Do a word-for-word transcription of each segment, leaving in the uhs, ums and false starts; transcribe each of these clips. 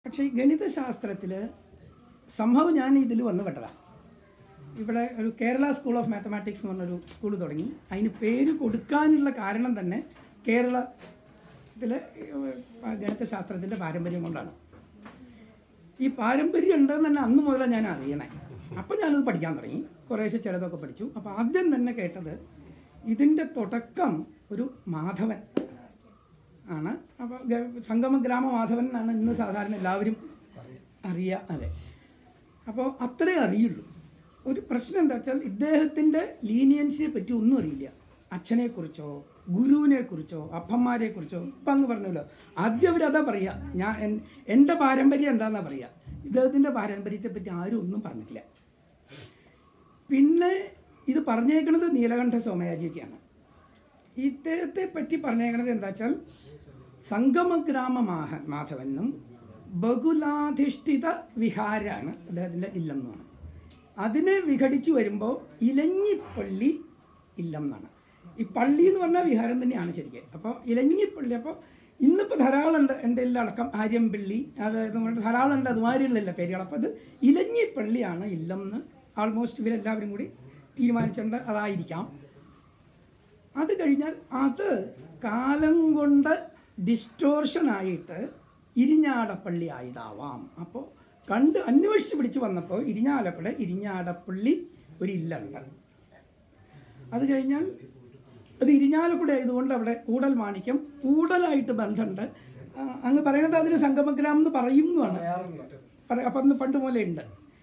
പക്ഷേ ഈ ഗണിതശാസ്ത്രത്തിൽ സംഭവം ഞാൻ ഇതിൽ വന്ന് പെട്ടതാണ്. ഇവിടെ ഒരു കേരള സ്കൂൾ ഓഫ് മാത്തമാറ്റിക്സ് എന്ന് പറഞ്ഞൊരു സ്കൂൾ തുടങ്ങി. അതിന് പേര് കൊടുക്കാനുള്ള കാരണം തന്നെ കേരളത്തിലെ ഗണിതശാസ്ത്രത്തിൻ്റെ പാരമ്പര്യം കൊണ്ടാണ്. ഈ പാരമ്പര്യം ഉണ്ടെന്ന് തന്നെ അന്ന് മുതലാണ് ഞാൻ അറിയണേ. അപ്പം ഞാനത് പഠിക്കാൻ തുടങ്ങി, കുറേശ്ശെ ചിലതൊക്കെ പഠിച്ചു. അപ്പോൾ ആദ്യം തന്നെ കേട്ടത് ഇതിൻ്റെ തുടക്കം ഒരു മാധവൻ ആണ്. അപ്പോൾ സംഗമഗ്രാമ മാധവൻ എന്നാണ് ഇന്ന് സാധാരണ എല്ലാവരും അറിയുക. അതെ, അപ്പോൾ അത്രേ അറിയുള്ളൂ. ഒരു പ്രശ്നം എന്താ വെച്ചാൽ ഇദ്ദേഹത്തിൻ്റെ ലീനിയൻസിനെ പറ്റി ഒന്നും അറിയില്ല. അച്ഛനെക്കുറിച്ചോ ഗുരുവിനെക്കുറിച്ചോ അപ്പന്മാരെക്കുറിച്ചോ ഇപ്പം അങ്ങ് പറഞ്ഞല്ലോ. ആദ്യം അവരതാ പറയുക, ഞാൻ എൻ്റെ പാരമ്പര്യം എന്താണെന്നാണ് പറയുക. ഇദ്ദേഹത്തിൻ്റെ പാരമ്പര്യത്തെ പറ്റി ആരും ഒന്നും പറഞ്ഞിട്ടില്ല. പിന്നെ ഇത് പറഞ്ഞേക്കണത് നീലകണ്ഠ സോമയാജിക്കാണ്. ഇദ്ദേഹത്തെ പറ്റി പറഞ്ഞേക്കണത് എന്താ വെച്ചാൽ സംഗമഗ്രാമ മാഹ മാധവനും ബഹുലാധിഷ്ഠിത വിഹാരമാണ് അദ്ദേഹത്തിൻ്റെ ഇല്ലം എന്നാണ്. അതിനെ വിഘടിച്ച് വരുമ്പോൾ ഇലഞ്ഞിപ്പള്ളി ഇല്ലം എന്നാണ്. ഈ പള്ളി എന്ന് പറഞ്ഞാൽ വിഹാരം തന്നെയാണ് ശരിക്കും. അപ്പോൾ ഇലഞ്ഞിപ്പള്ളി, അപ്പോൾ ഇന്നിപ്പോൾ ധാരാളമുണ്ട് എൻ്റെ എല്ലാം അടക്കം ആര്യംപള്ളി, അതായത് ധാരാളം ഉണ്ട് അതുമാതിരിയുള്ള പേരുകൾ. അപ്പോൾ അത് ഇലഞ്ഞിപ്പള്ളിയാണ് ഇല്ലം എന്ന് ആൾമോസ്റ്റ് ഇവരെല്ലാവരും കൂടി തീരുമാനിച്ചിട്ടുണ്ട്. അതായിരിക്കാം. അത് കഴിഞ്ഞാൽ അത് കാലം കൊണ്ട് ഡിസ്റ്റോർഷനായിട്ട് ഇരിഞ്ഞാടപ്പള്ളി ആയതാവാം. അപ്പോൾ കണ്ട് അന്വേഷിച്ച് പിടിച്ച് വന്നപ്പോൾ ഇരിഞ്ഞാലക്കുട ഇരിഞ്ഞാടപ്പള്ളി ഒരു ഇല്ലുണ്ട്. അത് കഴിഞ്ഞാൽ അത് ഇരിഞ്ഞാലക്കുട ആയതുകൊണ്ട് അവിടെ കൂടൽ മാണിക്യം കൂടലായിട്ട് ബന്ധമുണ്ട്. അങ്ങ് പറയണത് അതിന് സംഗമഗ്രാമം എന്ന് പറയും എന്നാണ്. അപ്പം അന്ന് പണ്ട് പോലെ ഉണ്ട്.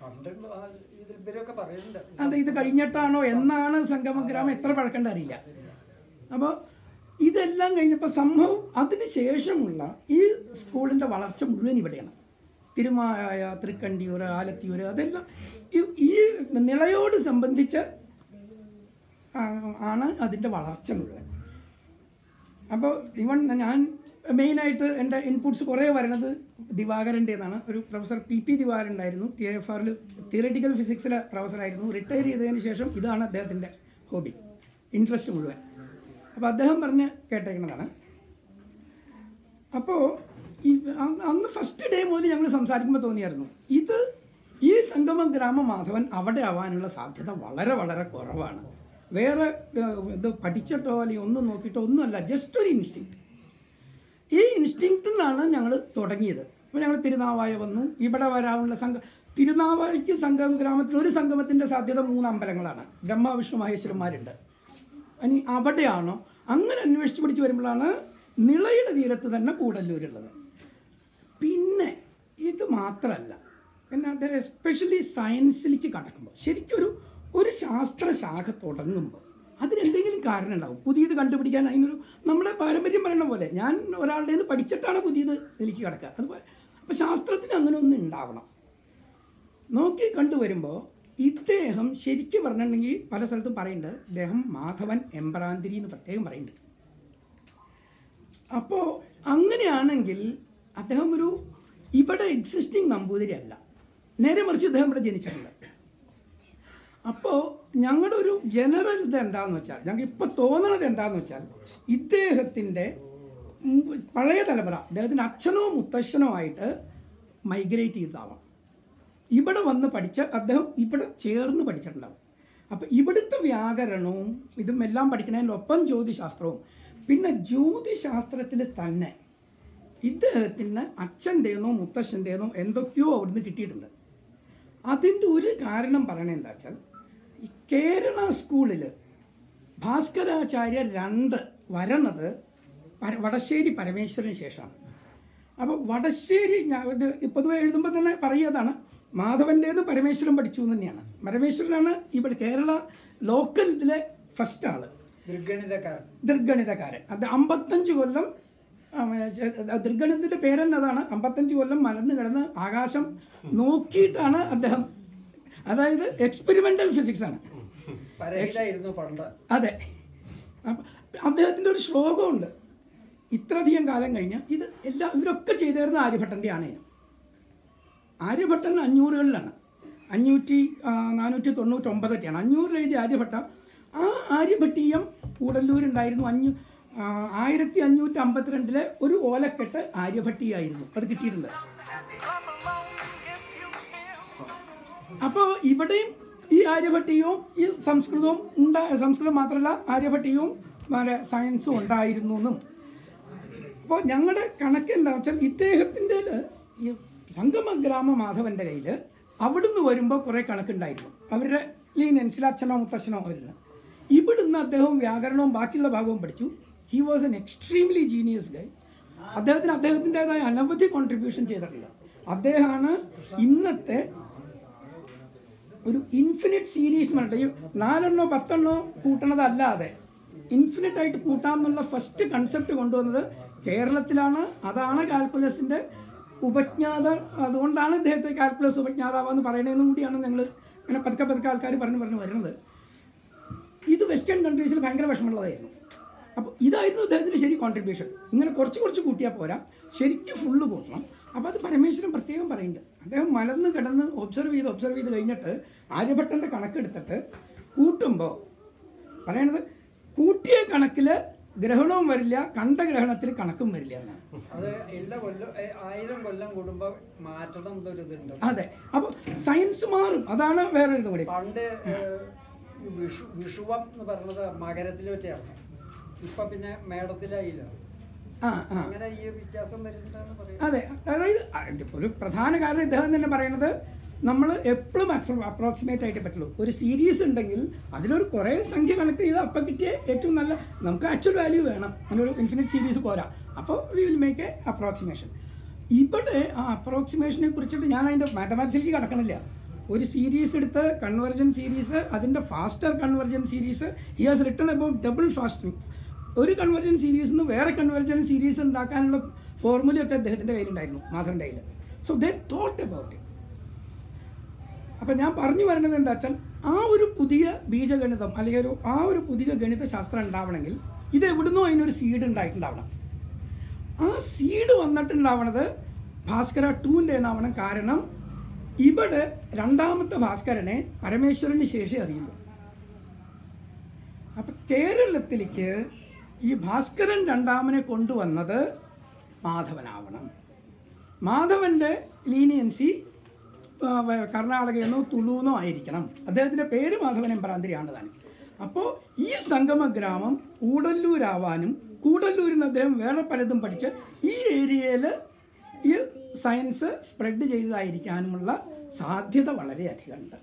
അതെ, ഇത് കഴിഞ്ഞിട്ടാണോ എന്നാണ് സംഗമഗ്രാമം, എത്ര പഴക്കണ്ട അറിയില്ല. അപ്പോൾ ഇതെല്ലാം കഴിഞ്ഞപ്പോൾ സംഭവം അതിന് ശേഷമുള്ള ഈ സ്കൂളിൻ്റെ വളർച്ച മുഴുവൻ ഇവിടെയാണ്. തിരുമായ, തൃക്കണ്ടിയൂർ, ആലത്തിയൂർ, അതെല്ലാം ഈ നിളയോട് സംബന്ധിച്ച് ആണ് അതിൻ്റെ വളർച്ച മുഴുവൻ. അപ്പോൾ ഇവൺ ഞാൻ മെയിനായിട്ട് എൻ്റെ ഇൻപുട്സ് കുറേ വരണത് ദിവാകരൻ്റെതാണ്. ഒരു പ്രൊഫസർ പി പി ദിവാകരൻ ഉണ്ടായിരുന്നു. ടി ഐ എഫ് ആറിൽ തിയററ്റിക്കൽ ഫിസിക്സിലെ പ്രൊഫസറായിരുന്നു. റിട്ടയർ ചെയ്തതിന് ശേഷം ഇതാണ് അദ്ദേഹത്തിൻ്റെ ഹോബി, ഇൻട്രസ്റ്റ് മുഴുവൻ. അപ്പോൾ അദ്ദേഹം പറഞ്ഞ് കേട്ടേക്കുന്നതാണ്. അപ്പോൾ ഈ അന്ന് ഫസ്റ്റ് ഡേ മുതൽ ഞങ്ങൾ സംസാരിക്കുമ്പോൾ തോന്നിയായിരുന്നു ഇത് ഈ സംഗമഗ്രാമ മാധവൻ അവിടെ ആവാനുള്ള സാധ്യത വളരെ വളരെ കുറവാണ്. വേറെ ഇത് പഠിച്ചിട്ടോ അല്ലെങ്കിൽ ഒന്നും നോക്കിയിട്ടോ ഒന്നുമല്ല, ജസ്റ്റ് ഒരു ഇൻസ്റ്റിങ്ക്റ്റ്. ഈ ഇൻസ്റ്റിങ്ക്റ്റിൽ നിന്നാണ് ഞങ്ങൾ തുടങ്ങിയത്. അപ്പോൾ ഞങ്ങൾ തിരുനാവായ വന്നു. ഇവിടെ വരാനുള്ള സംഘ തിരുനാവായയ്ക്ക് സംഗമഗ്രാമത്തിൽ ഒരു സംഗമത്തിൻ്റെ സാധ്യത മൂന്ന് അമ്പലങ്ങളാണ്. ബ്രഹ്മ വിഷ്ണു മഹേശ്വരന്മാരുണ്ട്. ഇനി അവിടെയാണോ അങ്ങനെ അന്വേഷിച്ച് പിടിച്ച് വരുമ്പോഴാണ് നിളയുടെ തീരത്ത് തന്നെ കൂടല്ലൂരുള്ളത്. പിന്നെ ഇത് മാത്രമല്ല, പിന്നെ അത് എസ്പെഷ്യലി സയൻസിലേക്ക് കടക്കുമ്പോൾ ശരിക്കും ഒരു ഒരു ശാസ്ത്രശാഖ തുടങ്ങുമ്പോൾ അതിനെന്തെങ്കിലും കാരണം ഉണ്ടാവും. പുതിയത് കണ്ടുപിടിക്കാൻ അതിനൊരു നമ്മുടെ പാരമ്പര്യം പറയണ പോലെ ഞാൻ ഒരാളുടെ നിന്ന് പഠിച്ചിട്ടാണ് പുതിയത് ഇതിലേക്ക് കിടക്കുക. അതുപോലെ അപ്പോൾ ശാസ്ത്രത്തിന് അങ്ങനെ ഒന്നും ഉണ്ടാവണം. നോക്കി കണ്ടുവരുമ്പോൾ ഇദ്ദേഹം ശരിക്കും പറഞ്ഞിട്ടുണ്ടെങ്കിൽ പല സ്ഥലത്തും പറയുന്നുണ്ട്, ഇദ്ദേഹം മാധവൻ എംബ്രാന്തിരി എന്ന് പ്രത്യേകം പറയുന്നുണ്ട്. അപ്പോൾ അങ്ങനെയാണെങ്കിൽ അദ്ദേഹം ഒരു ഇവിടെ എക്സിസ്റ്റിംഗ് നമ്പൂതിരി അല്ല, നേരെ മറിച്ച് ഇദ്ദേഹം ഇവിടെ ജനിച്ചിട്ടുണ്ട്. അപ്പോൾ ഞങ്ങളൊരു ജനറൽ ഇത് എന്താണെന്ന് വെച്ചാൽ ഞങ്ങൾക്ക് ഇപ്പോൾ തോന്നണത് എന്താണെന്ന് വെച്ചാൽ ഇദ്ദേഹത്തിൻ്റെ പഴയ തലമുറ അദ്ദേഹത്തിൻ്റെ അച്ഛനോ മുത്തശ്ശനോ ആയിട്ട് മൈഗ്രേറ്റ് ചെയ്തതാവാം. ഇവിടെ വന്ന് പഠിച്ച അദ്ദേഹം ഇവിടെ ചേർന്ന് പഠിച്ചിട്ടുണ്ടാവും. അപ്പോൾ ഇവിടുത്തെ വ്യാകരണവും ഇതും എല്ലാം പഠിക്കുന്നതിനൊപ്പം ജ്യോതിശാസ്ത്രവും, പിന്നെ ജ്യോതിശാസ്ത്രത്തിൽ തന്നെ ഇദ്ദേഹത്തിന് അച്ഛൻ്റെന്നോ മുത്തശ്ശൻ്റെന്നോ എന്തൊക്കെയോ അവിടുന്ന് കിട്ടിയിട്ടുണ്ട്. അതിൻ്റെ ഒരു കാരണം പറയണത് എന്താ വെച്ചാൽ ഈ കേരള സ്കൂളിൽ ഭാസ്കരാചാര്യ രണ്ട് വരണത് വടശ്ശേരി പരമേശ്വരന് ശേഷമാണ്. അപ്പോൾ വടശ്ശേരി ഞാൻ പൊതുവെ എഴുതുമ്പോൾ തന്നെ പറയുന്നതാണ് മാധവൻ്റേത് പരമേശ്വരൻ പഠിച്ചു എന്ന് തന്നെയാണ്. പരമേശ്വരനാണ് ഇവിടെ കേരള ലോക്കൽ ഇതിലെ ഫസ്റ്റ് ആള്, ദൃഗണിതക്കാരൻ ദൃഗണിതക്കാരൻ അത് അമ്പത്തഞ്ച് കൊല്ലം ദൃഗണിതത്തിൻ്റെ പേരെന്നതാണ്. അമ്പത്തഞ്ച് കൊല്ലം മലന്ന് കിടന്ന് ആകാശം നോക്കിയിട്ടാണ് അദ്ദേഹം, അതായത് എക്സ്പെരിമെൻ്റൽ ഫിസിക്സ് ആണ്. അതെ, അദ്ദേഹത്തിൻ്റെ ഒരു ശ്ലോകമുണ്ട്, ഇത്രയധികം കാലം കഴിഞ്ഞ് ഇത് എല്ലാം ഇവരൊക്കെ ചെയ്തിരുന്ന ആര്യഭട്ടൻ്റെ ആണ്. ആര്യഭട്ടൻ അഞ്ഞൂറുകളിലാണ്, അഞ്ഞൂറ്റി നാനൂറ്റി തൊണ്ണൂറ്റൊമ്പതൊക്കെയാണ് അഞ്ഞൂറിൽ എഴുതിയ ആര്യഭട്ട. ആ ആര്യഭട്ടീയം കൂടല്ലൂരുണ്ടായിരുന്നു. അഞ്ഞൂ ആയിരത്തി അഞ്ഞൂറ്റി അമ്പത്തിരണ്ടിലെ ഒരു ഓലക്കെട്ട് ആര്യഭട്ടീയായിരുന്നു അത് കിട്ടിയിരുന്നത്. അപ്പോൾ ഇവിടെയും ഈ ആര്യഭട്ടീയവും ഈ സംസ്കൃതവും ഉണ്ടാ സംസ്കൃതം മാത്രമല്ല ആര്യഭട്ടീയവും വളരെ സയൻസും ഉണ്ടായിരുന്നു എന്നും. അപ്പോൾ ഞങ്ങളുടെ കണക്ക് എന്താ വെച്ചാൽ ഇദ്ദേഹത്തിൻ്റെ ഈ സംഗമഗ്രാമ മാധവൻ്റെ കയ്യിൽ അവിടുന്ന് വരുമ്പോൾ കുറേ കണക്കുണ്ടായിരുന്നു. അവരുടെ ലീനൻസിൽ അച്ഛനോ മുത്തച്ഛനോ വരുന്നത്. ഇവിടുന്ന് അദ്ദേഹം വ്യാകരണവും ബാക്കിയുള്ള ഭാഗവും പഠിച്ചു. He was an extremely genius guy. അദ്ദേഹത്തിന് അദ്ദേഹത്തിൻ്റെതായ അനവധി കോൺട്രിബ്യൂഷൻ ചെയ്തിട്ടുണ്ട്. അദ്ദേഹമാണ് ഇന്നത്തെ ഒരു ഇൻഫിനിറ്റ് സീരീസ് എന്ന് പറഞ്ഞിട്ട് നാലെണ്ണോ പത്തെണ്ണോ കൂട്ടണതല്ലാതെ ഇൻഫിനിറ്റ് ആയിട്ട് കൂട്ടാമെന്നുള്ള ഫസ്റ്റ് കൺസെപ്റ്റ് കൊണ്ടുവന്നത് കേരളത്തിലാണ്. അതാണ് കാൽക്കുലസിൻ്റെ ഉപജ്ഞാത. അതുകൊണ്ടാണ് ഇദ്ദേഹത്തെ കാൽക്കുലസ് ഉപജ്ഞാതാവെന്ന് പറയുന്നതെന്നും കൂടിയാണ് ഞങ്ങൾ അങ്ങനെ പതുക്കെ പതുക്കെ ആൾക്കാർ പറഞ്ഞു പറഞ്ഞു വരുന്നത്. ഇത് വെസ്റ്റേൺ കൺട്രീസിൽ ഭയങ്കര വിഷമമുള്ളതായിരുന്നു. അപ്പോൾ ഇതായിരുന്നു അദ്ദേഹത്തിൻ്റെ ശരി കോൺട്രിബ്യൂഷൻ. ഇങ്ങനെ കുറച്ച് കുറച്ച് കൂട്ടിയാൽ പോരാ, ശരിക്കും ഫുള്ള് കൂട്ടണം. അപ്പോൾ അത് പരമേശ്വരൻ പ്രത്യേകം പറയുന്നുണ്ട്. അദ്ദേഹം മലന്ന് കിടന്ന് ഒബ്സർവ് ചെയ്ത് ഒബ്സർവ് ചെയ്ത് കഴിഞ്ഞിട്ട് ആര്യഭട്ടൻ്റെ കണക്കെടുത്തിട്ട് കൂട്ടുമ്പോൾ പറയണത് കൂട്ടിയ കണക്കിൽ ഗ്രഹണവും വരില്ല, കണ്ട ഗ്രഹണത്തിൽ കണക്കും വരില്ല എന്നാണ്. അത് എല്ലാ കൊല്ലം ആയിരം കൊല്ലം കൂടുമ്പോൾ മാറ്റണം ഇതുണ്ട്. അതെ, അപ്പോൾ സയൻസ് മാറും. അതാണ് വേറൊരു ഇത് കൂടി. പണ്ട് വിഷു വിഷുവം എന്ന് പറഞ്ഞത് മകരത്തിലോട്ടാണ്, ഇപ്പൊ പിന്നെ മേടത്തിലായില്ല. ആ ആ അങ്ങനെ ഈ വ്യത്യാസം വരുന്നതെന്ന് പറയും. അതെ, അതായത് ഒരു പ്രധാന കാരണം ഇദ്ദേഹം തന്നെ പറയുന്നത് നമ്മൾ എപ്പോഴും അപ്രോക്സിമേറ്റ് ആയിട്ട് പറ്റുള്ളൂ. ഒരു സീരീസ് ഉണ്ടെങ്കിൽ അതിലൊരു കുറേ സംഖ്യ കണക്ട് ചെയ്ത് അപ്പം കിട്ടിയ ഏറ്റവും നല്ല, നമുക്ക് ആക്ച്വൽ വാല്യൂ വേണം, അതിനൊരു ഇൻഫിനിറ്റ് സീരീസ് പോരാ. അപ്പോൾ we will make a approximation. ഇവിടെ ആ അപ്രോക്സിമേഷനെ കുറിച്ചിട്ട് ഞാൻ അതിൻ്റെ മാത്തമാറ്റിക്സിലേക്ക് കടക്കണില്ല. ഒരു സീരീസ് എടുത്ത് കൺവെർജൻ സീരീസ്, അതിൻ്റെ faster convergent series, he has written about double fasting. ഒരു കൺവെർജൻ സീരീസിൽ നിന്ന് വേറെ കൺവെർജൻ സീരീസ് ഉണ്ടാക്കാനുള്ള ഫോർമുലയൊക്കെ അദ്ദേഹത്തിൻ്റെ കയ്യിലുണ്ടായിരുന്നു, മാധവൻ്റെ കയ്യിൽ. So they thought about it. അപ്പം ഞാൻ പറഞ്ഞു വരുന്നത് എന്താ വെച്ചാൽ ആ ഒരു പുതിയ ബീജഗണിതം അല്ലെങ്കിൽ ഒരു ആ ഒരു പുതിയ ഗണിത ശാസ്ത്രം ഉണ്ടാവണമെങ്കിൽ ഇത് എവിടുന്നോ അതിനൊരു സീഡ് ഉണ്ടായിട്ടുണ്ടാവണം. ആ സീഡ് വന്നിട്ടുണ്ടാവണത് ഭാസ്കര ടൂവിൻ്റെ എന്നാവണം. കാരണം ഇവിടെ രണ്ടാമത്തെ ഭാസ്കരനെ പരമേശ്വരന് ശേഷി അറിയുള്ളൂ. അപ്പം കേരളത്തിലേക്ക് ഈ ഭാസ്കരൻ രണ്ടാമനെ കൊണ്ടുവന്നത് മാധവനാവണം. മാധവൻ്റെ ലീനിയൻസി കർണാടകയെന്നോ തുളുവെന്നോ ആയിരിക്കണം. അദ്ദേഹത്തിൻ്റെ പേര് മാധവൻ എമ്പറാന്തിരിയാണ് താൻ. അപ്പോൾ ഈ സംഗമഗ്രാമം കൂടല്ലൂരാവാനും കൂടല്ലൂരിൽ നിന്ന് അദ്ദേഹം വേറെ പലതും പഠിച്ച് ഈ ഏരിയയിൽ ഈ സയൻസ് സ്പ്രെഡ് ചെയ്തതായിരിക്കാനുമുള്ള സാധ്യത വളരെയധികമുണ്ട്.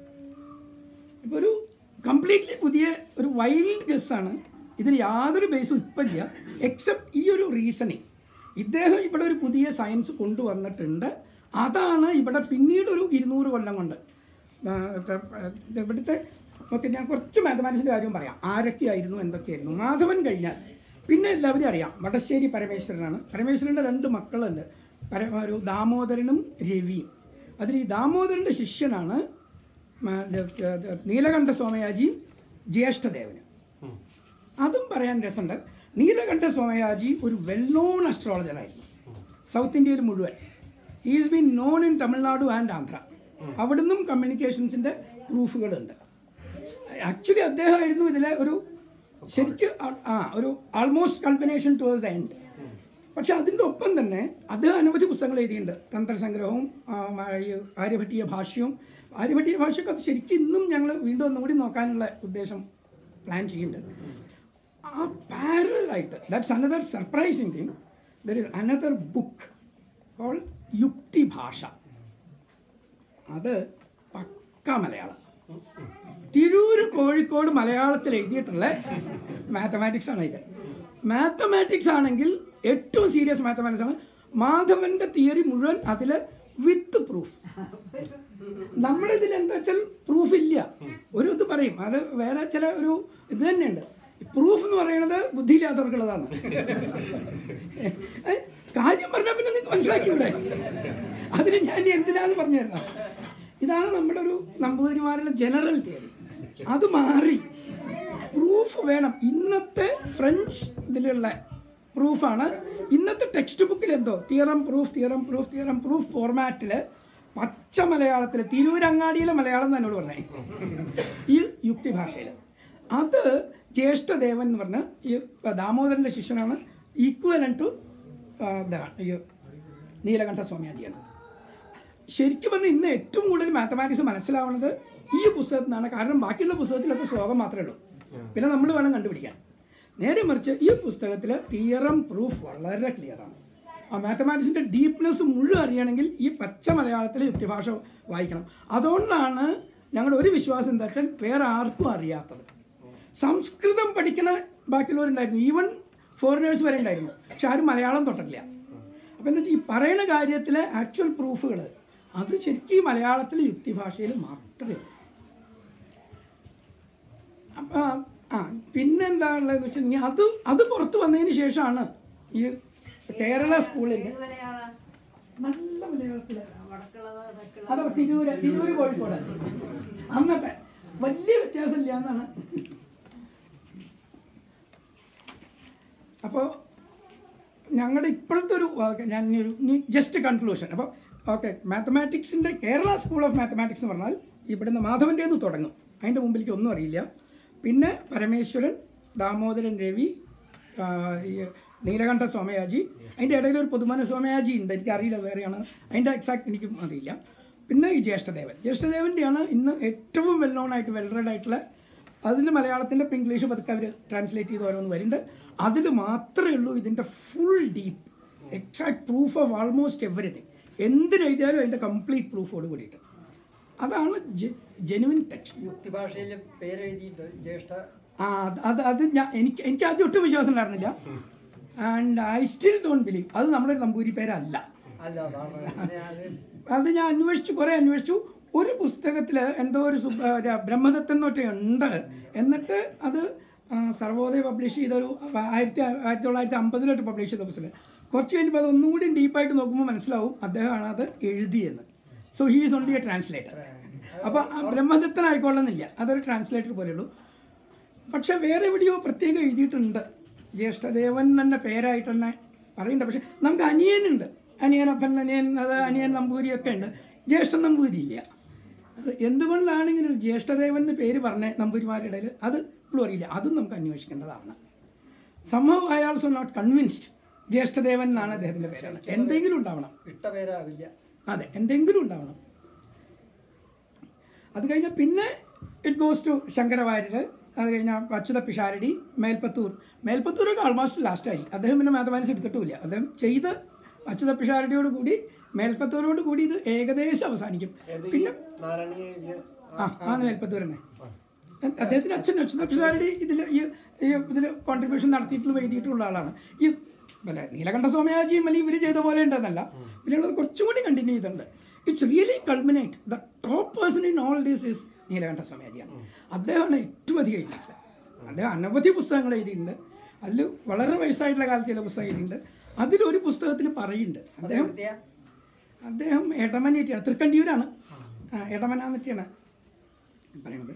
ഇപ്പോൾ ഒരു കംപ്ലീറ്റ്ലി പുതിയ ഒരു വൈൽഡ് ഗസ്സാണ്. ഇതിന് യാതൊരു ബേസും ഇപ്പം ഇല്ല, എക്സെപ്റ്റ് ഈ ഒരു റീസണിങ്. ഇദ്ദേഹം ഇവിടെ ഒരു പുതിയ സയൻസ് കൊണ്ടുവന്നിട്ടുണ്ട്. അതാണ് ഇവിടെ പിന്നീട് ഒരു ഇരുന്നൂറ് കൊല്ലം കൊണ്ട് ഇവിടുത്തെ ഓക്കെ. ഞാൻ കുറച്ച് മാത്തമാറ്റിക്സിൻ്റെ കാര്യം പറയാം. ആരൊക്കെയായിരുന്നു എന്തൊക്കെയായിരുന്നു. മാധവൻ കഴിഞ്ഞാൽ പിന്നെ എല്ലാവരും അറിയാം വടശ്ശേരി പരമേശ്വരനാണ്. പരമേശ്വരൻ്റെ രണ്ട് മക്കളുണ്ട്, പര ഒരു ദാമോദരനും രവിയും. അതിൽ ഈ ദാമോദരൻ്റെ ശിഷ്യനാണ് നീലകണ്ഠ സോമയാജി ജ്യേഷ്ഠദേവന്. അതും പറയാൻ രസമുണ്ട്. നീലകണ്ഠ സോമയാജി ഒരു വെൽ നോൺ അസ്ട്രോളജറായിരുന്നു സൗത്ത് ഇന്ത്യയിൽ മുഴുവൻ. He is been known in Tamil Nadu and Andhra. അവിടുന്നും കമ്മ്യൂണിക്കേഷൻസിൻ്റെ പ്രൂഫുകളുണ്ട്. ആക്ച്വലി അദ്ദേഹമായിരുന്നു ഇതിലെ ഒരു ശരിക്കും ആ ഒരു almost culmination towards the end. പക്ഷെ അതിൻ്റെ ഒപ്പം തന്നെ അദ്ദേഹം അനവധി പുസ്തകങ്ങൾ എഴുതിയിട്ടുണ്ട്. തന്ത്രസംഗ്രഹവും ആര്യഭട്ടീയ ഭാഷ്യവും. ആര്യഭട്ടീയ ഭാഷയൊക്കെ അത് ശരിക്കും ഇന്നും ഞങ്ങൾ വീണ്ടും ഒന്നുകൂടി നോക്കാനുള്ള ഉദ്ദേശം പ്ലാൻ ചെയ്യുന്നുണ്ട്. ആ പാരലായിട്ട് that's another surprising thing. There is another book called Yukti Bhasha. അത് പക്ക മലയാളം. തിരൂര് കോഴിക്കോട് മലയാളത്തിൽ എഴുതിയിട്ടുള്ള മാത്തമാറ്റിക്സ് ആണ് ഇത്. മാത്തമാറ്റിക്സ് ആണെങ്കിൽ ഏറ്റവും സീരിയസ് മാത്തമാറ്റിക്സ് ആണ്. മാധവൻ്റെ തിയറി മുഴുവൻ അതിൽ വിത്ത് പ്രൂഫ്. നമ്മളിതിൽ എന്താ വെച്ചാൽ പ്രൂഫ് ഇല്ല. ഒരു ഇത് പറയും, അത് വേറെ ചില ഒരു ഇത് തന്നെയുണ്ട്. പ്രൂഫ് എന്ന് പറയുന്നത് ബുദ്ധിയില്ലാത്തവർക്കുള്ളതാണ്. കാര്യം പറഞ്ഞാൽ പിന്നെ നിങ്ങൾക്ക് മനസ്സിലാക്കിയൂടെ. അതിന് ഞാൻ എന്തിനാന്ന് പറഞ്ഞു തരണം. ഇതാണ് നമ്മുടെ ഒരു നമ്പൂതിരിമാരുടെ ജനറൽ തിയറി. അത് മാറി പ്രൂഫ് വേണം. ഇന്നത്തെ ഫ്രഞ്ച് ഇതിലുള്ള പ്രൂഫാണ്. ഇന്നത്തെ ടെക്സ്റ്റ് ബുക്കിൽ എന്തോ theorem proof theorem proof theorem proof ഫോർമാറ്റിൽ പച്ച മലയാളത്തിൽ തിരൂരങ്ങാടിയിലെ മലയാളം എന്നോട് പറഞ്ഞേ ഈ യുക്തി ഭാഷയിൽ. അത് ജ്യേഷ്ഠദേവൻ എന്ന് പറഞ്ഞ ഈ ദാമോദരൻ്റെ ശിഷ്യനാണ്. ഈക്വലൻ ടു നീലകണ്ഠ സ്വാമിയാജിയാണ്. ശരിക്കും പറഞ്ഞാൽ ഇന്ന് ഏറ്റവും കൂടുതൽ മാത്തമാറ്റിക്സ് മനസ്സിലാവുന്നത് ഈ പുസ്തകത്തിൽ നിന്നാണ്. കാരണം ബാക്കിയുള്ള പുസ്തകത്തിലൊക്കെ ശ്ലോകം മാത്രമേ ഉള്ളൂ, പിന്നെ നമ്മൾ വേണം കണ്ടുപിടിക്കാൻ. നേരെ മറിച്ച് ഈ പുസ്തകത്തിൽ തിയറം പ്രൂഫ് വളരെ ക്ലിയറാണ്. ആ മാത്തമാറ്റിക്സിൻ്റെ ഡീപ്നെസ് മുഴുവൻ അറിയണമെങ്കിൽ ഈ പച്ച മലയാളത്തിലെ യുക്തിഭാഷ വായിക്കണം. അതുകൊണ്ടാണ് ഞങ്ങളുടെ ഒരു വിശ്വാസം എന്താ വെച്ചാൽ വേറെ ആർക്കും അറിയാത്തത്. സംസ്കൃതം പഠിക്കുന്ന ബാക്കിയുള്ളവരുണ്ടായിരുന്നു, ഈവൻ ഫോറിനേഴ്സ് വരെ ഉണ്ടായിരുന്നു, പക്ഷെ ആരും മലയാളം തൊട്ടിട്ടില്ല. അപ്പോൾ എന്താ വെച്ചാൽ ഈ പറയുന്ന കാര്യത്തിലെ ആക്ച്വൽ പ്രൂഫുകൾ അത് ശരിക്കും മലയാളത്തിലെ യുക്തിഭാഷയിൽ മാത്രമേ. അപ്പം ആ പിന്നെന്താ ഉള്ളതെന്ന് വെച്ചിട്ടുണ്ടെങ്കിൽ അത് അത് പുറത്ത് വന്നതിന് ശേഷമാണ് ഈ കേരള സ്കൂളിൽ നല്ല മലയാളത്തിൽ അതോ തിരൂര് തിരൂര് കോഴിക്കോട് അന്നത്തെ വലിയ വ്യത്യാസമില്ല എന്നാണ്. അപ്പോൾ ഞങ്ങളുടെ ഇപ്പോഴത്തെ ഒരു ഞാൻ ഒരു ജസ്റ്റ് കൺക്ലൂഷൻ. അപ്പോൾ ഓക്കെ, മാത്തമാറ്റിക്സിൻ്റെ കേരള സ്കൂൾ ഓഫ് മാത്തമാറ്റിക്സ് എന്ന് പറഞ്ഞാൽ ഇവിടുന്ന് മാധവൻ്റെ നിന്ന് തുടങ്ങും. അതിൻ്റെ മുമ്പിലേക്ക് ഒന്നും അറിയില്ല. പിന്നെ പരമേശ്വരൻ, ദാമോദരൻ രവി, ഈ നീലകണ്ഠ സ്വാമിയാജി, അതിൻ്റെ ഇടയിൽ ഒരു പൊതുമന സ്വാമിയാജി ഉണ്ട്, എനിക്കറിയില്ല വേറെയാണ്, അതിൻ്റെ എക്സാക്ട് എനിക്കും അറിയില്ല. പിന്നെ ഈ ജ്യേഷ്ഠദേവൻ ജ്യേഷ്ഠദേവൻ്റെയാണ് ഇന്ന് ഏറ്റവും വെൽ നോൺ ആയിട്ട് വെൽ റെഡ് ആയിട്ടുള്ള. അതിൻ്റെ മലയാളത്തിൻ്റെ ഇപ്പം ഇംഗ്ലീഷ് പതുക്കെ അവർ ട്രാൻസ്ലേറ്റ് ചെയ്ത് ഓരോന്ന് വരുന്നുണ്ട്. അതിൽ മാത്രമേ ഉള്ളൂ ഇതിൻ്റെ full deep exact proof of almost everything. എന്തിനെഴുതിയാലും അതിൻ്റെ കംപ്ലീറ്റ് പ്രൂഫോട് കൂടിയിട്ട്. അതാണ് ജെനുവിൻ ടെക്സ്റ്റ്. യുക്തിഭാഷയിൽ പേരെഴുതിയിട്ട് ജ്യേഷ്ഠ ആ അത് അത് ഞാൻ എനിക്ക് എനിക്ക് ആദ്യം ഒട്ടും വിശ്വാസം ഉണ്ടായിരുന്നില്ല. And I still don't believe അത് നമ്മുടെ നമ്പൂരി പേരല്ല. അത് ഞാൻ അന്വേഷിച്ചു, കുറേ അന്വേഷിച്ചു. ഒരു പുസ്തകത്തിൽ എന്തോ ഒരു ബ്രഹ്മദത്തൻ എന്നൊക്കെ ഉണ്ട്. എന്നിട്ട് അത് സർവോദയ പബ്ലിഷ് ചെയ്തൊരു ആയിരത്തി ആയിരത്തി തൊള്ളായിരത്തി അമ്പതിലോട്ട് പബ്ലിഷ് ചെയ്ത പുസ്തകം. കുറച്ച് കഴിഞ്ഞപ്പോൾ അത് ഒന്നും കൂടി ഡീപ്പായിട്ട് നോക്കുമ്പോൾ മനസ്സിലാവും അദ്ദേഹമാണ് അത് എഴുതിയെന്ന്. So he is only a translator. അപ്പോൾ ബ്രഹ്മദത്തൻ ആയിക്കൊള്ളുന്നില്ല, അതൊരു ട്രാൻസ്ലേറ്റർ പോലെയുള്ളൂ. പക്ഷെ വേറെ എവിടെയോ പ്രത്യേകം എഴുതിയിട്ടുണ്ട്, ജ്യേഷ്ഠദേവൻ തന്നെ പേരായിട്ട് തന്നെ പറയുന്നുണ്ട്. പക്ഷെ നമുക്ക് അനിയനുണ്ട്, അനിയനപ്പൻ, അനിയൻ അത് അനിയൻ നമ്പൂരിയൊക്കെ ഉണ്ട്, ജ്യേഷ്ഠ നമ്പൂരി ഇല്ല. അത് എന്തുകൊണ്ടാണ് ഇങ്ങനെ ഒരു ജ്യേഷ്ഠദേവൻ എന്ന് പേര് പറഞ്ഞ നമ്പൂരിമാരുടെ ഇടയിൽ അത് ഇപ്പോഴും അറിയില്ല. അതും നമുക്ക് അന്വേഷിക്കേണ്ടതാണ്. സംഭവം I also not convinced Jyeshthadevan എന്നാണ് അദ്ദേഹത്തിൻ്റെ പേരാണ്. എന്തെങ്കിലും ഉണ്ടാവണം, ഇഷ്ട പേരാവില്ല. അതെ, എന്തെങ്കിലും ഉണ്ടാവണം. അത് കഴിഞ്ഞാൽ പിന്നെ ഇറ്റ് ഗോസ് ടു ശങ്കരവാര്യർ, അത് കഴിഞ്ഞാൽ അച്യുത പിഷാരടി, മേൽപ്പത്തൂർ. മേൽപ്പത്തൂരൊക്കെ ആൾമോസ്റ്റ് ലാസ്റ്റായി. അദ്ദേഹം പിന്നെ മാത്തമാറ്റിക്സ് എടുത്തിട്ടുമില്ല. അദ്ദേഹം ചെയ്ത് അച്യുത പിഷാരടിയോട് കൂടി മേൽപ്പത്തൂരോട് കൂടി ഇത് ഏകദേശം അവസാനിക്കും. പിന്നെ ആ ആ മേൽപ്പത്തൂർ തന്നെ അദ്ദേഹത്തിൻ്റെ അച്ഛൻ അച്യുത പിഷാരടി ഇതിൽ ഈ ഇതിൽ കോൺട്രിബ്യൂഷൻ നടത്തിയിട്ടുള്ള എഴുതിയിട്ടുള്ള ആളാണ്. ഈ പിന്നെ നീലകണ്ഠ സ്വാമിയാജിയും അല്ലെങ്കിൽ ഇവർ ചെയ്ത പോലെ ഉണ്ടെന്നല്ല, പിന്നെയുള്ളത് കുറച്ചും കൂടി കണ്ടിന്യൂ ചെയ്തിട്ടുണ്ട്. It's really culminate. The top person in all this is Nilakantha സ്വാമിയാജിയാണ്. അദ്ദേഹമാണ് ഏറ്റവും അധികം എഴുതിയിട്ടുള്ളത്. അദ്ദേഹം അനവധി പുസ്തകങ്ങൾ എഴുതിയിട്ടുണ്ട്. അതിൽ വളരെ വയസ്സായിട്ടുള്ള കാലത്ത് ചില പുസ്തകം എഴുതിയിട്ടുണ്ട്. അതിലൊരു പുസ്തകത്തിൽ പറയുന്നുണ്ട് അദ്ദേഹം അദ്ദേഹം എടമനേറ്റിയാണ്, തൃക്കണ്ടിയൂരാണ്, എടമനാന്നിട്ടാണ് പറയുന്നത്.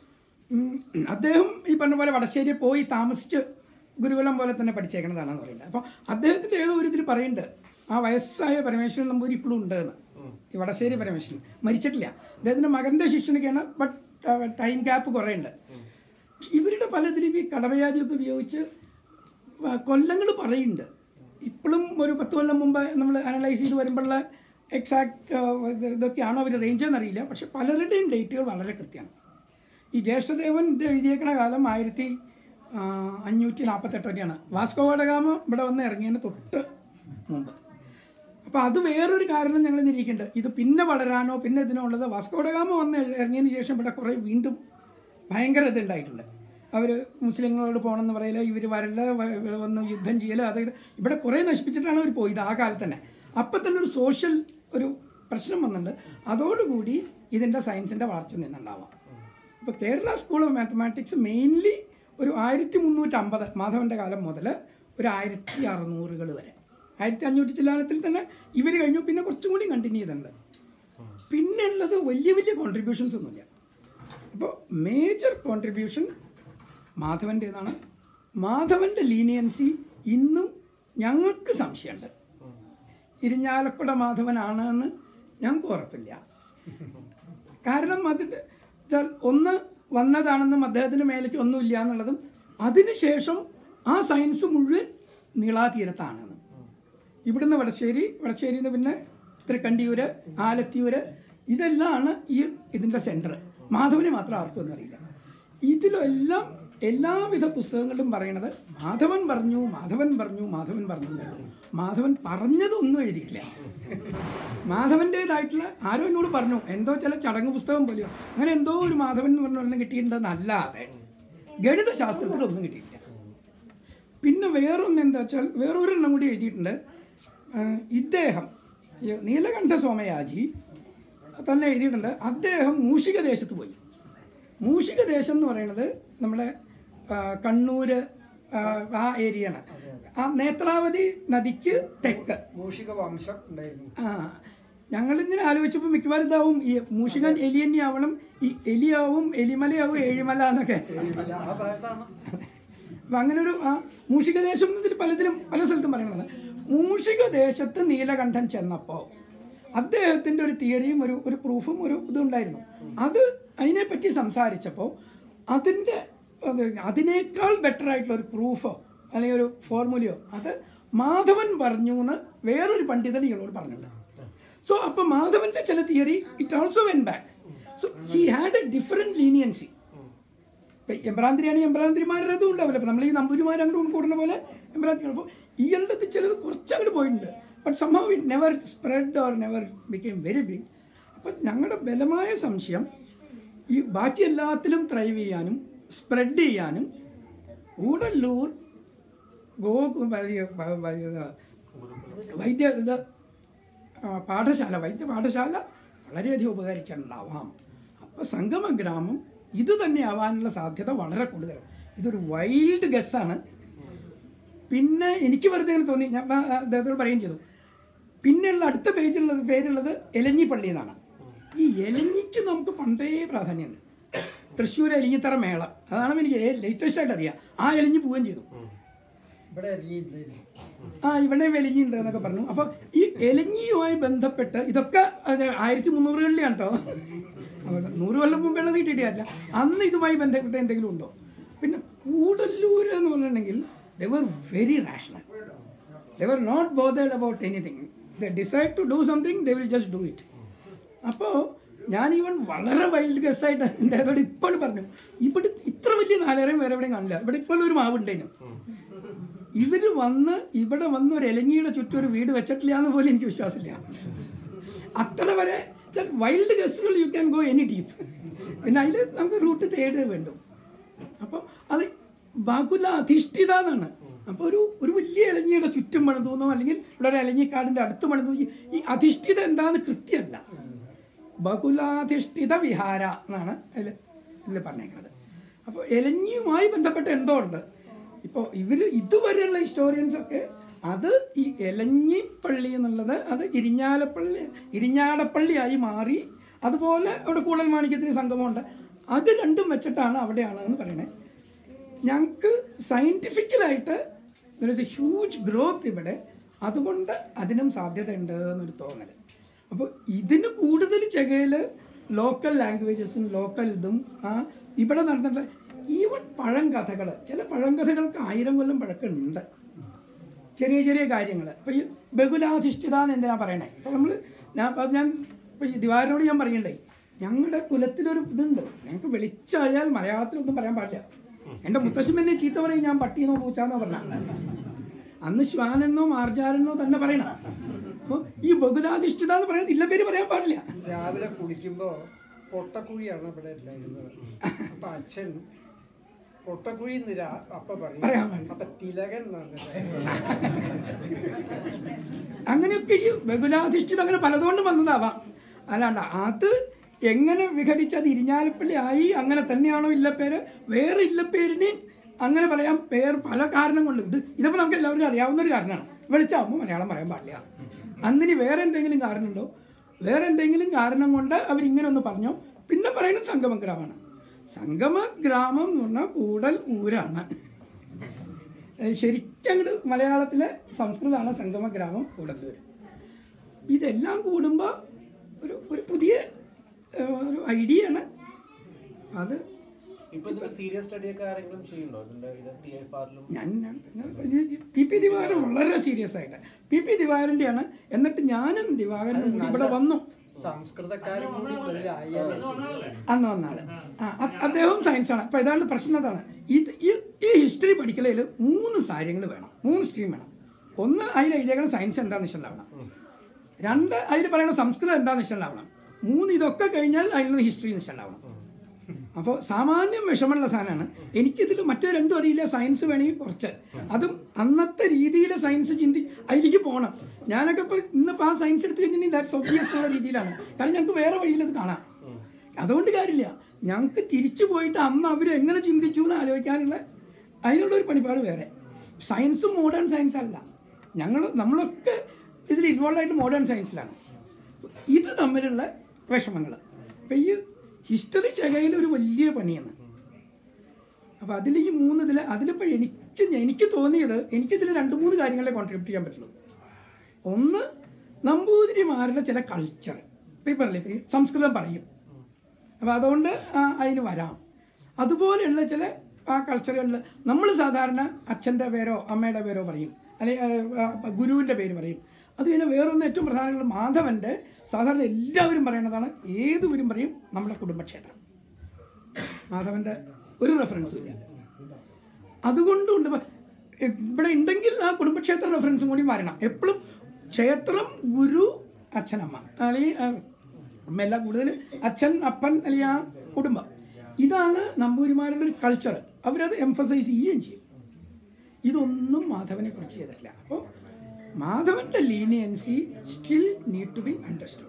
അദ്ദേഹം ഈ പറഞ്ഞ പോലെ വടശ്ശേരിയിൽ പോയി താമസിച്ച് ഗുരുകുലം പോലെ തന്നെ പഠിച്ചേക്കണതാണെന്ന് പറയുന്നത്. അപ്പോൾ അദ്ദേഹത്തിൻ്റെ ഏതോ ഒരു ഇതിൽ പറയുന്നുണ്ട് ആ വയസ്സായ പരമേശ്വരൻ നമ്പൂരി ഇപ്പോഴും ഉണ്ട് എന്ന്. ഈ വടശ്ശേരി പരമേശ്വരൻ മരിച്ചിട്ടില്ല. അദ്ദേഹത്തിൻ്റെ മകൻ്റെ ശിക്ഷണൊക്കെയാണ്, ബട്ട് ടൈം ഗ്യാപ്പ് കുറേ ഉണ്ട്. ഇവരുടെ പലതിലും ഈ കടവയാതിയൊക്കെ ഉപയോഗിച്ച് കൊല്ലങ്ങൾ പറയുന്നുണ്ട്. ഇപ്പോഴും ഒരു പത്ത് കൊല്ലം മുമ്പ് നമ്മൾ അനലൈസ് ചെയ്ത് വരുമ്പോഴുള്ള എക്സാക്ട് ഇതൊക്കെയാണോ അവർ റേഞ്ച് എന്നറിയില്ല. പക്ഷെ പലരുടെയും ഡേറ്റുകൾ വളരെ കൃത്യമാണ്. ഈ ജ്യേഷ്ഠദേവൻ ഇത് എഴുതിയേക്കണ കാലം ആയിരത്തി അഞ്ഞൂറ്റി നാൽപ്പത്തെട്ടൊക്കെയാണ്. വാസ്കോഡഗാമ ഇവിടെ വന്ന് ഇറങ്ങിയതിന് തൊട്ട് മുമ്പ്. അപ്പോൾ അത് വേറൊരു കാരണം ഞങ്ങൾ നിരീക്കുന്നുണ്ട്. ഇത് പിന്നെ വളരാനോ പിന്നെ ഇതിനുള്ളത് വാസ്കോഡഗാമ വന്ന് ഇറങ്ങിയതിന് ശേഷം ഇവിടെ കുറേ വീണ്ടും ഭയങ്കര ഇതുണ്ടായിട്ടുണ്ട്. അവർ മുസ്ലിങ്ങളോട് പോകണമെന്ന് പറയില്ല, ഇവർ വരല്ല, വന്ന് യുദ്ധം ചെയ്യല, അതായത് ഇവിടെ കുറേ നശിപ്പിച്ചിട്ടാണ് അവർ പോയത് ആ കാലത്ത് തന്നെ. അപ്പം തന്നെ ഒരു സോഷ്യൽ ഒരു പ്രശ്നം വന്നിട്ടുണ്ട്. അതോടുകൂടി ഇതിൻ്റെ സയൻസിൻ്റെ വളർച്ച നിന്നുണ്ടാവാം. അപ്പോൾ Kerala school of mathematics mainly ഒരു ആയിരത്തി മുന്നൂറ്റമ്പത് മാധവൻ്റെ കാലം മുതൽ ഒരു ആയിരത്തി അറുന്നൂറുകൾ വരെ, ആയിരത്തി അഞ്ഞൂറ്റി ചില്ലാനത്തിൽ തന്നെ ഇവർ കഴിഞ്ഞു. പിന്നെ കുറച്ചും കൂടി കണ്ടിന്യൂ ചെയ്തിട്ടുണ്ട്. പിന്നെ ഉള്ളത് വലിയ വലിയ കോൺട്രിബ്യൂഷൻസ് ഒന്നുമില്ല. അപ്പോൾ മേജർ കോൺട്രിബ്യൂഷൻ മാധവൻ്റേതാണ്. മാധവൻ്റെ ലീനിയൻസി ഇന്നും ഞങ്ങൾക്ക് സംശയമുണ്ട്. ഇരിഞ്ഞാലക്കുട മാധവനാണ് എന്ന് ഞങ്ങൾക്ക് ഉറപ്പില്ല. കാരണം അതിൻ്റെ ഒന്ന് വന്നതാണെന്നും അദ്ദേഹത്തിന് മേലേക്ക് ഒന്നുമില്ല എന്നുള്ളതും, അതിനുശേഷം ആ സയൻസ് മുഴുവൻ നീളാതീരത്താണെന്നും. ഇവിടുന്ന് വടശ്ശേരി, വടശ്ശേരിയിൽ നിന്ന് പിന്നെ തൃക്കണ്ടിയൂര്, ആലത്തിയൂര്, ഇതെല്ലാമാണ് ഈ ഇതിൻ്റെ സെൻറ്റർ. മാധവനെ മാത്രം ആർക്കും ഒന്നും അറിയില്ല. ഇതിലെല്ലാം എല്ലാവിധ പുസ്തകങ്ങളിലും പറയണത് മാധവൻ പറഞ്ഞു, മാധവൻ പറഞ്ഞു, മാധവൻ പറഞ്ഞു എന്നാണ്. മാധവൻ പറഞ്ഞതൊന്നും എഴുതിയിട്ടില്ല. മാധവൻ്റേതായിട്ടുള്ള ആരോ എന്നോട് പറഞ്ഞു, എന്തോ ചില ചടങ്ങ് പുസ്തകം പോലെയോ അങ്ങനെ എന്തോ ഒരു മാധവൻ എന്ന് പറഞ്ഞ ഒരെണ്ണം കിട്ടിയിട്ടുണ്ടെന്നല്ലാതെ ഗണിതശാസ്ത്രത്തിലൊന്നും കിട്ടിയിട്ടില്ല. പിന്നെ വേറൊന്ന് എന്താ വെച്ചാൽ വേറൊരെണ്ണം കൂടി എഴുതിയിട്ടുണ്ട്. ഇദ്ദേഹം നീലകണ്ഠ സോമയാജി തന്നെ എഴുതിയിട്ടുണ്ട്. അദ്ദേഹം മൂഷിക ദേശത്ത് പോയി. മൂഷിക ദേശം എന്ന് പറയുന്നത് നമ്മുടെ കണ്ണൂര് ആ ഏരിയയാണ്. ആ നേത്രാവതി നദിക്ക് തെക്ക് മൂഷിക വംശം ഉണ്ടായിരുന്നു. ആ ഞങ്ങളിങ്ങനെ ആലോചിച്ചപ്പോൾ മിക്കവാറും ഇതാവും ഈ മൂഷികൻ എലി തന്നെ ആവണം, ഈ എലിയാവും എലിമലയാവും ഏഴിമല എന്നൊക്കെ. അപ്പം അങ്ങനെ ഒരു ആ മൂഷിക ദേശം എന്നതിൽ പലതിലും പല സ്ഥലത്തും പറയുന്നത്. മൂഷിക ദേശത്ത് നീലകണ്ഠൻ ചെന്നപ്പോൾ അദ്ദേഹത്തിൻ്റെ ഒരു തിയറിയും ഒരു ഒരു പ്രൂഫും ഒരു ഇതുണ്ടായിരുന്നു. അത് അതിനെപ്പറ്റി സംസാരിച്ചപ്പോൾ അതിൻ്റെ അതിനേക്കാൾ ബെറ്റർ ആയിട്ടുള്ള ഒരു പ്രൂഫോ അല്ലെങ്കിൽ ഒരു ഫോർമുലയോ അത് മാധവൻ പറഞ്ഞു എന്ന് വേറൊരു പണ്ഡിതൻ ഇയാളോട് പറഞ്ഞിട്ടുണ്ട്. സോ അപ്പോൾ മാധവൻ്റെ ചില theory it also went back. So he had a different leniency. ഇപ്പം എംബ്രാന്തിരിയാണെങ്കിൽ എംബ്രാന്തിരിമാരുടെ അതും ഉണ്ടാവില്ല. അപ്പം നമ്മൾ ഈ നമ്പൂരിമാർ അങ്ങോട്ട് കൂടുന്ന പോലെ എംബ്രാന്തിരി. അപ്പോൾ ഇയാളുടെ ചിലത് കുറച്ചങ്ങോട്ട് പോയിട്ടുണ്ട്. But somehow it never spread or never became very big. അപ്പം ഞങ്ങളുടെ ബലമായ സംശയം ഈ ബാക്കി എല്ലാത്തിലും ത്രൈവ് ചെയ്യാനും സ്പ്രെഡ് ചെയ്യാനും കൂടല്ലൂർ ഗോ വൈദ്യ ഇത് പാഠശാല വൈദ്യ പാഠശാല വളരെയധികം ഉപകരിച്ചിട്ടുണ്ടാവാം. അപ്പോൾ സംഗമഗ്രാമം ഇത് തന്നെ ആവാനുള്ള സാധ്യത വളരെ കൂടുതലാണ്. ഇതൊരു വൈൽഡ് ഗസ്സാണ്. പിന്നെ എനിക്ക് വെറുതെ ഇങ്ങനെ തോന്നി, ഞാൻ അദ്ദേഹത്തോട് പറയുകയും ചെയ്തു. പിന്നെയുള്ള അടുത്ത പേജുള്ളത് പേരുള്ളത് എലഞ്ഞിപ്പള്ളി എന്നാണ്. ഈ എലഞ്ഞിക്ക് നമുക്ക് പണ്ടേ പ്രാധാന്യമുണ്ട്. തൃശ്ശൂർ എലിഞ്ഞിത്തറ മേളം, അതാണ് എനിക്ക് ലേറ്റസ്റ്റ് ആയിട്ട് അറിയാം. ആ എലിഞ്ഞി പോവുകയും ചെയ്തു. ആ ഇവിടെ എലിഞ്ഞിണ്ട് എന്നൊക്കെ പറഞ്ഞു. അപ്പോൾ ഈ എലിഞ്ഞിയുമായി ബന്ധപ്പെട്ട് ഇതൊക്കെ ആയിരത്തി മുന്നൂറുകളിലാണ് കേട്ടോ. നൂറ് കൊല്ലം മുമ്പുള്ളത് കിട്ടിയിട്ടില്ല. അന്ന് ഇതുമായി ബന്ധപ്പെട്ട് എന്തെങ്കിലും ഉണ്ടോ? പിന്നെ കൂടല്ലൂർ എന്ന് പറഞ്ഞിട്ടുണ്ടെങ്കിൽ they were very rational. They were not bothered about anything. They decide to do something, they will just do it. അപ്പോൾ ഞാൻ ഈവൻ വളരെ വൈൽഡ് ഗസ്സായിട്ട് എൻ്റെ അതോട് ഇപ്പോഴും പറഞ്ഞു, ഇവിടെ ഇത്ര വലിയ നാലേരം വേറെ എവിടെയും കാണില്ല. ഇവിടെ ഇപ്പോഴും ഒരു മാവുണ്ടേനും. ഇവർ വന്ന് ഇവിടെ വന്ന് ഒരു എലഞ്ഞിയുടെ ചുറ്റും ഒരു വീട് വെച്ചിട്ടില്ല എന്ന് പോലും എനിക്ക് വിശ്വാസമില്ല. അത്ര വരെ വൈൽഡ് ഗസ്സുകൾ you can go any deep. പിന്നെ അതിൽ നമുക്ക് റൂട്ട് തേട് വേണ്ടു. അപ്പോൾ അത് ബാകുല അധിഷ്ഠിത എന്നാണ്. അപ്പോൾ ഒരു ഒരു വലിയ ഇലഞ്ഞിയുടെ ചുറ്റും പണിതൂന്നോ അല്ലെങ്കിൽ ഇവിടെ ഒരു ഇലഞ്ഞിക്കാടിൻ്റെ അടുത്ത് പണിതൂ. ഈ അധിഷ്ഠിത എന്താണെന്ന് കൃത്യമല്ല. ബകുലാധിഷ്ഠിത വിഹാര എന്നാണ് അതിൽ ഇതിൽ പറഞ്ഞേക്കുന്നത്. അപ്പോൾ എലഞ്ഞിയുമായി ബന്ധപ്പെട്ട് എന്തോ ഉണ്ട്. ഇപ്പോൾ ഇവർ ഇതുവരെയുള്ള ഹിസ്റ്റോറിയൻസൊക്കെ അത് ഈ എലഞ്ഞിപ്പള്ളി എന്നുള്ളത് അത് ഇരിഞ്ഞാലപ്പള്ളി ഇരിഞ്ഞാടപ്പള്ളിയായി മാറി. അതുപോലെ അവിടെ കൂടൽ മാണിക്യത്തിന് സംഗമമുണ്ട്. അത് രണ്ടും വെച്ചിട്ടാണ് അവിടെയാണ് എന്ന് പറയണേ. ഞങ്ങൾക്ക് സയൻറ്റിഫിക്കലായിട്ട് there is a huge growth ഇവിടെ, അതുകൊണ്ട് അതിനും സാധ്യതയുണ്ട് എന്നൊരു തോന്നൽ. അപ്പോൾ ഇതിന് കൂടുതൽ ചെകയിൽ ലോക്കൽ ലാംഗ്വേജസും ലോക്കൽ ഇതും ആ ഇവിടെ നടന്നിട്ടുള്ള ഈവൻ പഴങ്കഥകൾ, ചില പഴങ്കഥകൾക്ക് ആയിരം കൊല്ലം പഴക്കമുണ്ട്. ചെറിയ ചെറിയ കാര്യങ്ങൾ. ഇപ്പോൾ ഈ ബഹുലാധിഷ്ഠിത എന്ന് എന്തിനാണ് പറയണേ? അപ്പോൾ നമ്മൾ ഞാൻ ഞാൻ ഇപ്പോൾ ഈ ദിവാരനോട് ഞാൻ പറയണ്ടേ, ഞങ്ങളുടെ കുലത്തിലൊരു ഇതുണ്ട്, ഞങ്ങൾക്ക് വെളിച്ചായാൽ മലയാളത്തിലൊന്നും പറയാൻ പാടില്ല. എൻ്റെ മുത്തശ്ശൻ എന്നെ ചീത്ത പറയും, ഞാൻ പട്ടിയെന്നോ പൂച്ചാന്നോ പറഞ്ഞ. അന്ന് ശ്വാനെന്നോ മാർജാരെന്നോ തന്നെ പറയണം. അപ്പോൾ ഈ ബഹുലാധിഷ്ഠിത എന്ന് പറയുന്നത് ഇല്ല പേര് പറയാൻ പാടില്ല. രാവിലെ കുളിക്കുമ്പോൾ പൊട്ടക്കുഴിയാണ് ഇവിടെ ഉണ്ടായിരുന്നത്. അപ്പം അച്ഛൻ പൊട്ടക്കുഴി നിരാ അപ്പ പറയും. അപ്പം തിലകൻ അങ്ങനെയൊക്കെ ഈ ബഹുലാധിഷ്ഠിത അങ്ങനെ പലതുകൊണ്ടും വന്നതാവാം. അല്ലാണ്ട് അത് എങ്ങനെ വിഘടിച്ച് അത് ഇരിഞ്ഞാലപ്പള്ളി ആയി അങ്ങനെ തന്നെയാണോ ഇല്ലപ്പേര്? വേറെ ഇല്ലപ്പേരിനെയും അങ്ങനെ പറയാം. പേര് പല കാരണം കൊണ്ട് ഇത് ഇതിപ്പോൾ നമുക്ക് എല്ലാവർക്കും അറിയാവുന്നൊരു കാരണമാണ്. വെളിച്ചാകുമ്പോൾ മലയാളം പറയാൻ പാടില്ല. അന്നിനി വേറെ എന്തെങ്കിലും കാരണമുണ്ടോ? വേറെ എന്തെങ്കിലും കാരണം കൊണ്ട് അവരിങ്ങനെ ഒന്ന് പറഞ്ഞോ? പിന്നെ പറയുന്നത് സംഗമഗ്രാമമാണ്. സംഗമഗ്രാമം എന്ന് പറഞ്ഞാൽ കൂടൽ ഊരാണ്. ശരിക്കും അങ്ങോട്ട് മലയാളത്തിലെ സംസ്കൃതമാണ് സംഗമഗ്രാമം കൂടല്ലൂർ. ഇതെല്ലാം കൂടുമ്പോൾ ഒരു ഒരു പുതിയ ഒരു ഐഡിയ ആണ് അത്. ഞാൻ പി പി ദിവാകരൻ വളരെ സീരിയസ് ആയിട്ട് പി പി ദിവാകരൻ്റെയാണ്. എന്നിട്ട് ഞാനും ദിവാകരനും കൂടി ഇവിടെ വന്നു. അന്ന് വന്നാണ് അദ്ദേഹം സയൻസാണ്. അപ്പം ഇതാണ് പ്രശ്നം. അതാണ് ഇത് ഈ ഹിസ്റ്ററി പഠിക്കലയിൽ മൂന്ന് കാര്യങ്ങൾ വേണം, മൂന്ന് സ്ട്രീം വേണം. ഒന്ന് അതിൽ എഴുതിയേക്കണം സയൻസ് എന്താണെന്ന് ഇഷ്ടമുണ്ടാവണം. രണ്ട് അതിൽ പറയണ സംസ്കൃതം എന്താണെന്ന് ഇഷ്ടമുണ്ടാവണം. മൂന്ന് ഇതൊക്കെ കഴിഞ്ഞാൽ അതിൽ നിന്ന് ഹിസ്റ്ററി ഇഷ്ടമുണ്ടാവണം. അപ്പോൾ സാമാന്യം വിഷമമുള്ള സാധനമാണ്. എനിക്കിതിൽ മറ്റേ രണ്ടും അറിയില്ല. സയൻസ് വേണമെങ്കിൽ കുറച്ച്, അതും അന്നത്തെ രീതിയിൽ സയൻസ് ചിന്തി അതിലേക്ക് പോകണം. ഞാനൊക്കെ ഇപ്പോൾ ഇന്നിപ്പോൾ ആ സയൻസ് എടുത്ത് കഴിഞ്ഞിട്ടുണ്ടെങ്കിൽ ദാറ്റ്സ് ഒബ്വിയസ് എന്നുള്ള രീതിയിലാണ്. കാരണം ഞങ്ങൾക്ക് വേറെ വഴിയിലത് കാണാം. അതുകൊണ്ട് കാര്യമില്ല, ഞങ്ങൾക്ക് തിരിച്ചു പോയിട്ട് അന്ന് അവർ എങ്ങനെ ചിന്തിച്ചു എന്ന് ആലോചിക്കാനുള്ള അതിനുള്ളൊരു പണിപ്പാട് വേറെ. സയൻസ് മോഡേൺ സയൻസ് അല്ല. ഞങ്ങൾ നമ്മളൊക്കെ ഇതിൽ ഇൻവോൾവ് ആയിട്ട് മോഡേൺ സയൻസിലാണ്. ഇത് തമ്മിലുള്ള വിഷമങ്ങൾ. അപ്പം ഈ ഹിസ്റ്ററി ചകയിൽ ഒരു വലിയ പണിയാണ്. അപ്പോൾ അതിൽ ഈ മൂന്ന് ഇതിൽ അതിലിപ്പോൾ എനിക്ക് എനിക്ക് തോന്നിയത് എനിക്കിതിൽ രണ്ട് മൂന്ന് കാര്യങ്ങളെ കോൺട്രിബ്യൂട്ട് ചെയ്യാൻ പറ്റുള്ളൂ. ഒന്ന്, നമ്പൂതിരിമാരുടെ ചില കൾച്ചർ. ഇപ്പോൾ ഈ പറഞ്ഞില്ലേ സംസ്കൃതം പറയും, അപ്പോൾ അതുകൊണ്ട് അതിന് വരാം. അതുപോലെയുള്ള ചില ആ കൾച്ചറുകളിൽ നമ്മൾ സാധാരണ അച്ഛൻ്റെ പേരോ അമ്മയുടെ പേരോ പറയും, അല്ലെങ്കിൽ ഗുരുവിൻ്റെ പേര് പറയും. അത് കഴിഞ്ഞാൽ വേറൊന്ന് ഏറ്റവും പ്രധാനമുള്ള മാധവൻ്റെ സാധാരണ എല്ലാവരും പറയണതാണ്, ഏതുവരും പറയും നമ്മുടെ കുടുംബക്ഷേത്രം. മാധവൻ്റെ ഒരു റെഫറൻസും ഇല്ല. അതുകൊണ്ടുണ്ട് ഇവിടെ ഉണ്ടെങ്കിൽ ആ കുടുംബക്ഷേത്ര റെഫറൻസും കൂടി വരണം. എപ്പോഴും ക്ഷേത്രം, ഗുരു, അച്ഛനമ്മ, അല്ലെങ്കിൽ അമ്മയല്ല, കൂടുതൽ അച്ഛൻ, അപ്പൻ, അല്ലെങ്കിൽ ആ കുടുംബം. ഇതാണ് നമ്പൂതിരിമാരുടെ ഒരു കൾച്ചർ. അവരത് എംഫസൈസ് ചെയ്യുകയും ചെയ്യും. ഇതൊന്നും മാധവനെ കുറിച്ച് ചെയ്തിട്ടില്ല. അപ്പോൾ മാധവന്റെ leniency still need to be understood.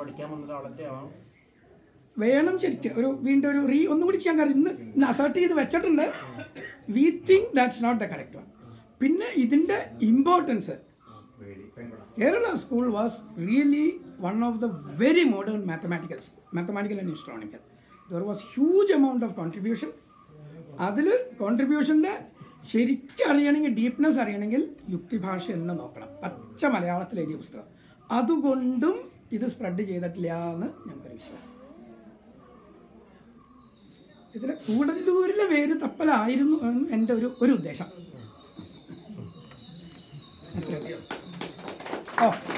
വേണം ശരിക്കും ഒരു വീണ്ടും ഒരു റീ ഒന്നും കൂടി ചെയ്യാൻ. കാരണം ഇന്ന് ഇന്ന് അസേർട്ട് ചെയ്ത് വെച്ചിട്ടുണ്ട്. We think that's not the correct one. പിന്നെ ഇതിൻ്റെ importance, Kerala school was really one of the very modern mathematical school, mathematical and astronomical. There was huge amount of contribution. അതിൽ കോൺട്രിബ്യൂഷൻ്റെ ശരിക്കും അറിയണമെങ്കിൽ, ഡീപ്നെസ് അറിയണമെങ്കിൽ യുക്തിഭാഷ തന്നെ നോക്കണം. പച്ച മലയാളത്തിൽ എഴുതിയ പുസ്തകം. അതുകൊണ്ടും ഇത് സ്പ്രെഡ് ചെയ്തിട്ടില്ല എന്ന് ഞങ്ങൾക്കൊരു വിശ്വാസം. ഇതിൽ കൂടല്ലൂരിലെ വേര് തപ്പലായിരുന്നു എൻ്റെ ഒരു ഒരു ഉദ്ദേശം. ഓ